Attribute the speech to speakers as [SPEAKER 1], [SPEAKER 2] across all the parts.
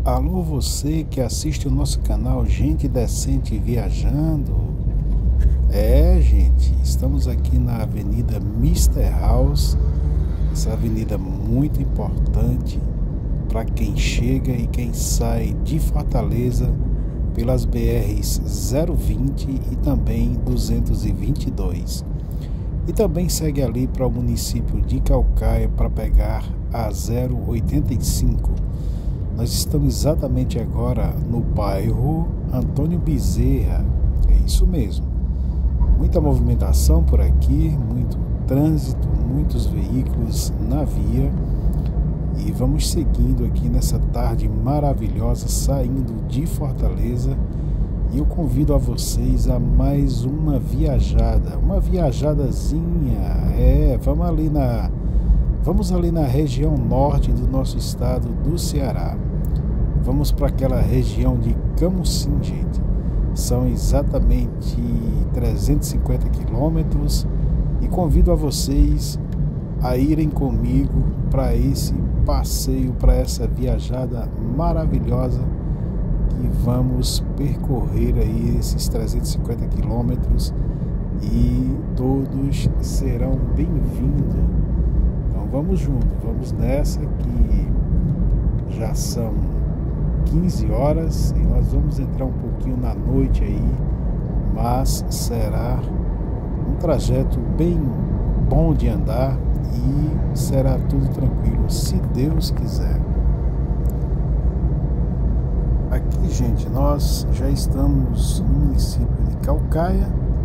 [SPEAKER 1] Alô, você que assiste o nosso canal Gente Decente Viajando. Gente, estamos aqui na Avenida Mister House, essa avenida muito importante para quem chega e quem sai de Fortaleza pelas BRs 020 e também 222. E também segue ali para o município de Caucaia para pegar a 085. Nós estamos exatamente agora no bairro Antônio Bezerra. É isso mesmo. Muita movimentação por aqui, muito trânsito, muitos veículos na via. E vamos seguindo aqui nessa tarde maravilhosa, saindo de Fortaleza. E eu convido a vocês a mais uma viajadazinha. Vamos ali na região norte do nosso estado do Ceará. Vamos para aquela região de Camusim, gente. São exatamente 350 quilômetros e convido a vocês a irem comigo para esse passeio, para essa viajada maravilhosa que vamos percorrer aí esses 350 quilômetros e todos serão bem-vindos. Então vamos junto, vamos nessa que já são 15 horas e nós vamos entrar um pouquinho na noite aí, mas será um trajeto bem bom de andar e será tudo tranquilo, se Deus quiser. Aqui, gente, nós já estamos no município de Caucaia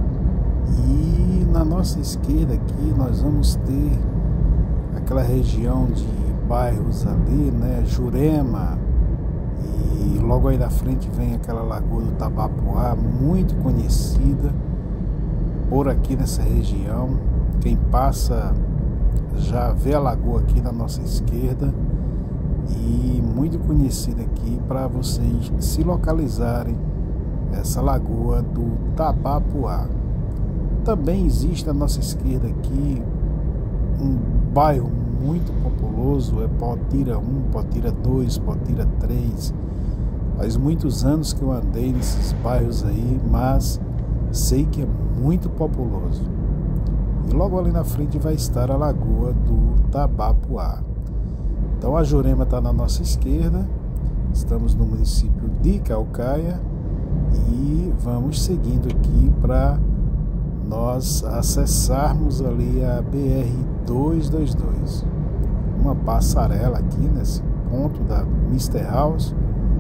[SPEAKER 1] e na nossa esquerda aqui nós vamos ter aquela região de bairros ali, né, Jurema, e logo aí na frente vem aquela lagoa do Tabapuá, muito conhecida por aqui nessa região. Quem passa já vê a lagoa aqui na nossa esquerda e muito conhecida aqui para vocês se localizarem, essa lagoa do Tabapuá. Também existe à nossa esquerda aqui um bairro muito populoso, é Potira 1, Potira 2, Potira 3. Faz muitos anos que eu andei nesses bairros aí, mas sei que é muito populoso. E logo ali na frente vai estar a lagoa do Tabapuá. Então a Jurema está na nossa esquerda, estamos no município de Caucaia e vamos seguindo aqui para nós acessarmos ali a BR-222, uma passarela aqui nesse ponto da Mister House,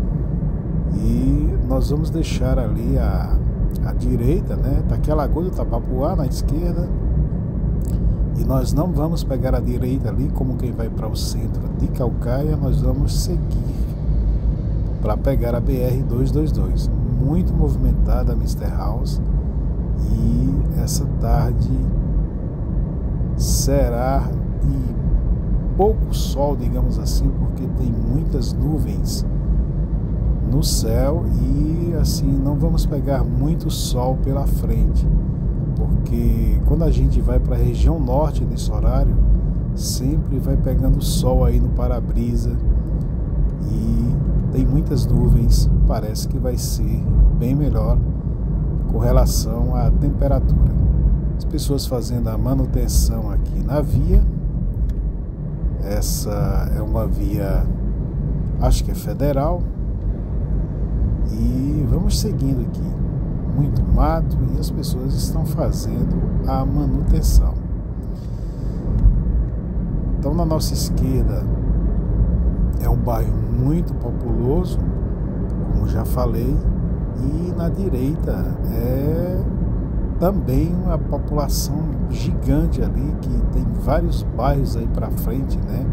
[SPEAKER 1] e nós vamos deixar ali a direita, né? Tá aqui a Lagoa do Tabapuá na esquerda e nós não vamos pegar a direita ali como quem vai para o centro de Caucaia, nós vamos seguir para pegar a BR-222, muito movimentada a Mister House. E essa tarde será de pouco sol, digamos assim, porque tem muitas nuvens no céu e assim não vamos pegar muito sol pela frente, porque quando a gente vai para a região norte nesse horário, sempre vai pegando sol aí no para-brisa e tem muitas nuvens, parece que vai ser bem melhor com relação à temperatura. As pessoas fazendo a manutenção aqui na via. Essa é uma via, acho que é federal. E vamos seguindo aqui. Muito mato e as pessoas estão fazendo a manutenção. Então na nossa esquerda é um bairro muito populoso, como já falei. E na direita é também uma população gigante ali, que tem vários bairros aí para frente, né?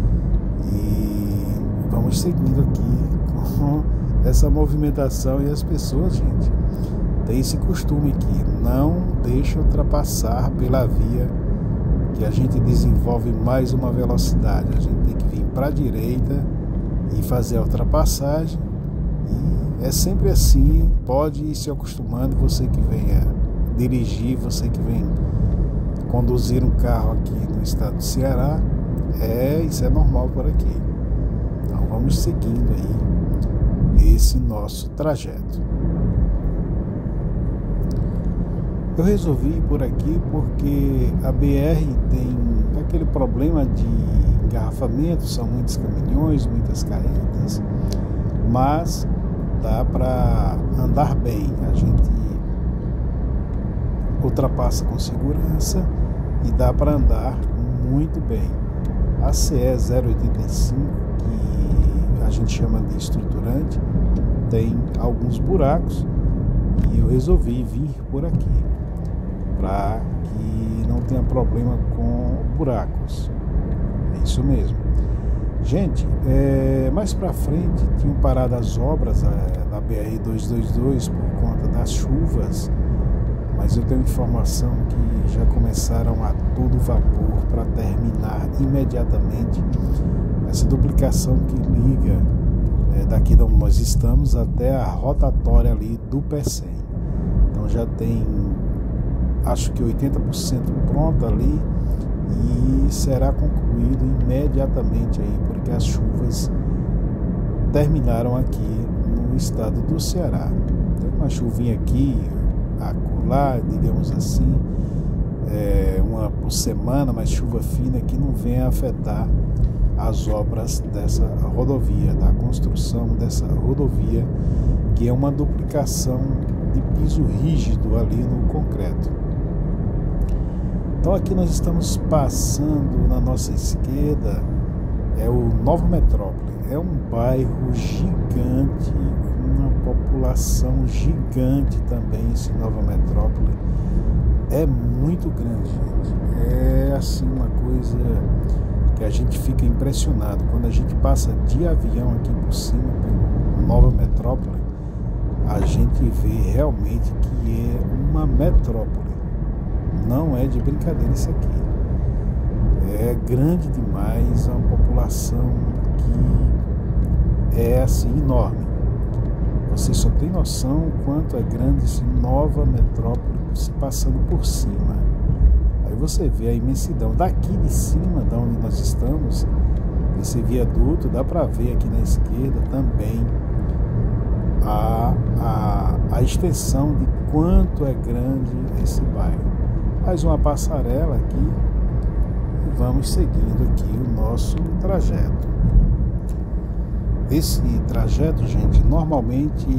[SPEAKER 1] E vamos seguindo aqui com essa movimentação e as pessoas, gente, tem esse costume aqui, não deixa ultrapassar pela via, que a gente desenvolve mais uma velocidade, a gente tem que vir para a direita e fazer a ultrapassagem. É sempre assim, pode ir se acostumando, você que venha dirigir, você que vem conduzir um carro aqui no estado do Ceará, isso é normal por aqui. Então vamos seguindo aí esse nosso trajeto. Eu resolvi ir por aqui porque a BR tem aquele problema de engarrafamento, são muitos caminhões, muitas carretas, mas dá para andar bem, a gente ultrapassa com segurança e dá para andar muito bem. A CE 085, que a gente chama de estruturante, tem alguns buracos e eu resolvi vir por aqui para que não tenha problema com buracos. É isso mesmo. Gente, mais para frente tinham parado as obras da BR-222 por conta das chuvas, mas eu tenho informação que já começaram a todo vapor para terminar imediatamente essa duplicação que liga daqui de onde nós estamos até a rotatória ali do Pecém. Então já tem, acho que 80% pronta ali e será concluído imediatamente aí, porque as chuvas terminaram aqui no estado do Ceará. Tem uma chuvinha aqui, acolá, digamos assim, uma por semana, mas chuva fina que não vem a afetar as obras dessa rodovia, da construção dessa rodovia, que é uma duplicação de piso rígido ali no concreto. Então aqui nós estamos passando na nossa esquerda, é o Nova Metrópole, é um bairro gigante, com uma população gigante também, esse Nova Metrópole. É muito grande, gente. É assim uma coisa que a gente fica impressionado. Quando a gente passa de avião aqui por cima, pelo Nova Metrópole, a gente vê realmente que é uma metrópole. Não é de brincadeira isso aqui. É grande demais, é uma população que é assim enorme. Você só tem noção o quanto é grande esse Nova Metrópole se passando por cima. Aí você vê a imensidão. Daqui de cima, da onde nós estamos, esse viaduto, dá para ver aqui na esquerda também a extensão de quanto é grande esse bairro. Mais uma passarela aqui e vamos seguindo aqui o nosso trajeto. Esse trajeto, gente, normalmente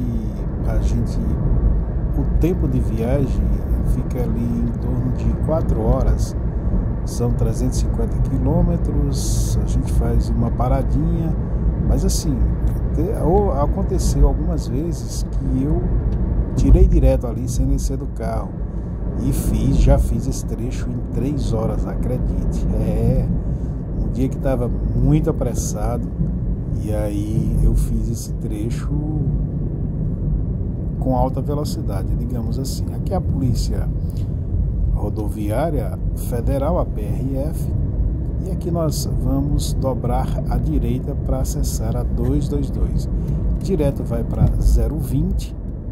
[SPEAKER 1] o tempo de viagem fica ali em torno de 4 horas, são 350 quilômetros, a gente faz uma paradinha, mas assim, aconteceu algumas vezes que eu tirei direto ali sem descer do carro e já fiz esse trecho em 3 horas, acredite. Um dia que estava muito apressado e aí eu fiz esse trecho com alta velocidade, digamos assim. Aqui é a Polícia Rodoviária Federal, a PRF, e aqui nós vamos dobrar à direita para acessar a 222. Direto vai para 020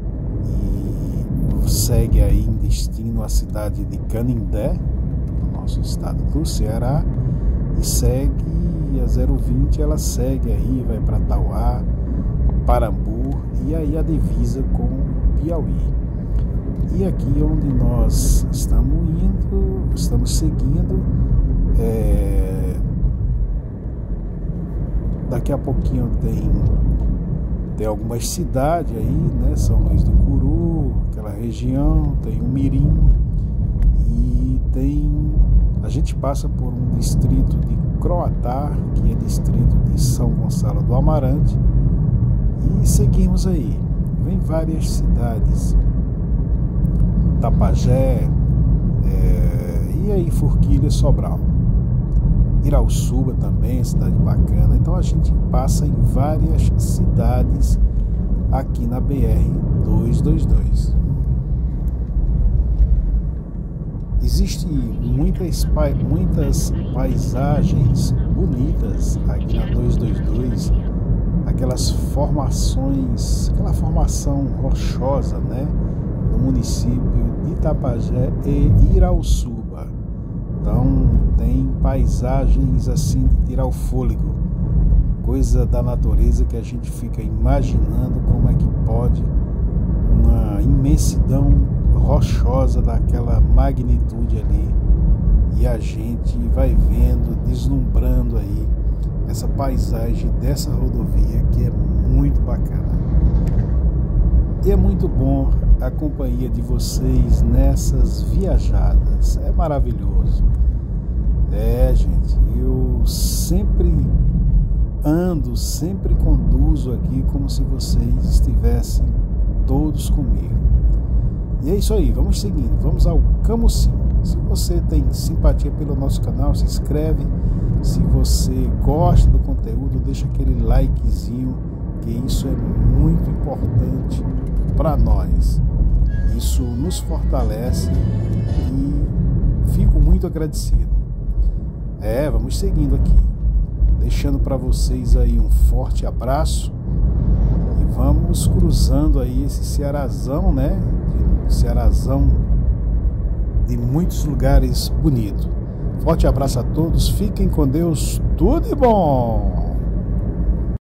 [SPEAKER 1] e segue aí em destino à cidade de Canindé, no nosso estado do Ceará, e segue a 020, ela segue aí, vai para Tauá, Parambu e aí a divisa com o Piauí. E aqui onde nós estamos seguindo, daqui a pouquinho tem algumas cidades aí, né? São Luís do Curu, aquela região, tem o Mirim e a gente passa por um distrito de Croatá, que é distrito de São Gonçalo do Amarante, e seguimos aí. Vem várias cidades, Tapajé, e aí Forquilha, Sobral, Irauçuba também, cidade bacana. Então a gente passa em várias cidades aqui na BR-222. Existem muitas paisagens bonitas aqui na 222, aquela formação rochosa, né, no município de Tapajé e Irauçuba. Então tem paisagens assim de tirar o fôlego, coisa da natureza que a gente fica imaginando como é que pode uma imensidão rochosa daquela magnitude ali, e a gente vai vendo, deslumbrando aí essa paisagem dessa rodovia que é muito bacana. E é muito bom a companhia de vocês nessas viajadas, é maravilhoso. Gente, eu sempre conduzo aqui como se vocês estivessem todos comigo. E é isso aí, vamos seguindo, vamos ao Camusim. Se você tem simpatia pelo nosso canal, se inscreve. Se você gosta do conteúdo, deixa aquele likezinho, que isso é muito importante para nós. Isso nos fortalece e fico muito agradecido. Vamos seguindo aqui, deixando para vocês aí um forte abraço e vamos cruzando aí esse Cearazão, né? Cearazão de muitos lugares bonitos. Forte abraço a todos, fiquem com Deus, tudo de bom!